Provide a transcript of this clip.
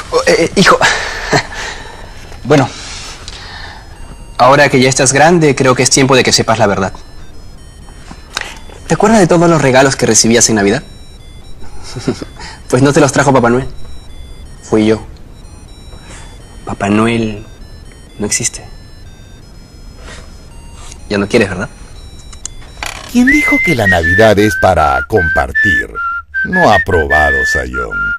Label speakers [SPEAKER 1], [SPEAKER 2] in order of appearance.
[SPEAKER 1] Hijo. Bueno, ahora que ya estás grande, creo que es tiempo de que sepas la verdad. ¿Te acuerdas de todos los regalos que recibías en Navidad? Pues no te los trajo Papá Noel. Fui yo. Papá Noel no existe. Ya no quieres, ¿verdad?
[SPEAKER 2] ¿Quién dijo que la Navidad es para compartir? No aprobado, Sayón.